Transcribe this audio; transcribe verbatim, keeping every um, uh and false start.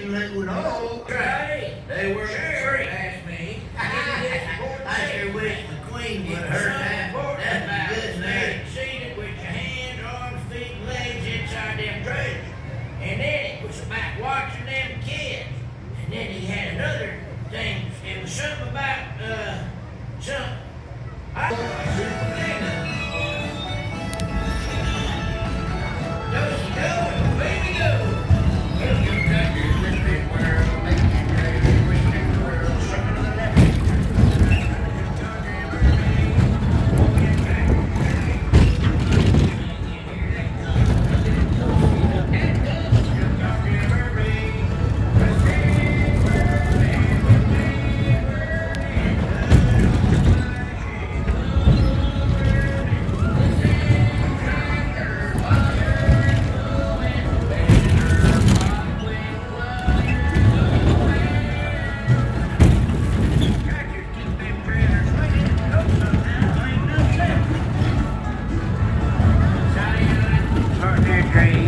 didn't let you know. Right. They were Sure, free. asked me. I sure wish the Queen would have heard that. That'd be good, man. Seated with your hands, arms, feet, and legs inside them drawers. And then it was about watching them kids. And then he had another thing. It was something about, uh, some... I Does he go? Baby go! Well, you got your twisted world, make it great, twisted world, sucking on the left. Great.